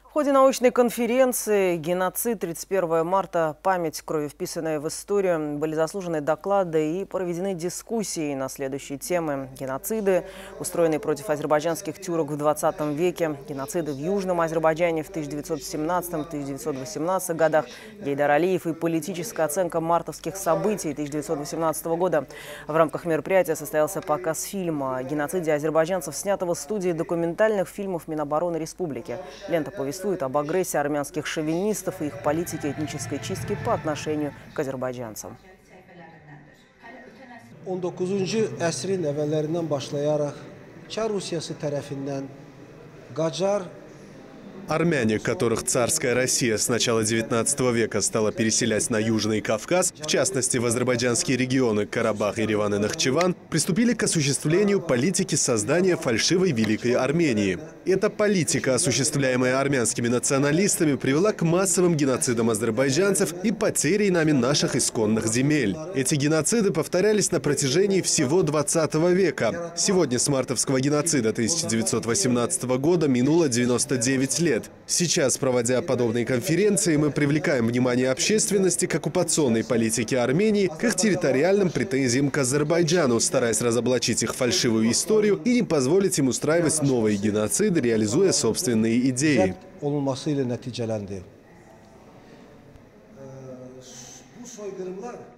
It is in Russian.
В ходе научной конференции «Геноцид. 31 марта. Память, кровью вписанная в историю» были заслужены доклады и проведены дискуссии на следующие темы: геноциды, устроенные против азербайджанских тюрок в 20 веке, геноциды в Южном Азербайджане в 1917-1918 годах, Гейдар Алиев и политическая оценка мартовских событий 1918 года. В рамках мероприятия состоялся показ фильма о геноциде азербайджанцев, снятого в студии документальных фильмов Минобороны Республики. Лента повествует об агрессии армянских шовинистов и их политике этнической чистки по отношению к азербайджанцам. 19-cu əsrin əvvəllərindən başlayaraq Çar Rusiyası tərəfindən Qacar. Армяне, которых царская Россия с начала XIX века стала переселять на Южный Кавказ, в частности в азербайджанские регионы Карабах, Ереван и Нахчеван, приступили к осуществлению политики создания фальшивой Великой Армении. Эта политика, осуществляемая армянскими националистами, привела к массовым геноцидам азербайджанцев и потере нами наших исконных земель. Эти геноциды повторялись на протяжении всего XX века. Сегодня с мартовского геноцида 1918 года минуло 99 лет. Сейчас, проводя подобные конференции, мы привлекаем внимание общественности к оккупационной политике Армении, к их территориальным претензиям к Азербайджану, стараясь разоблачить их фальшивую историю и не позволить им устраивать новые геноциды, реализуя собственные идеи. Olunması ilə nəticələndi. Bu soyqırımlar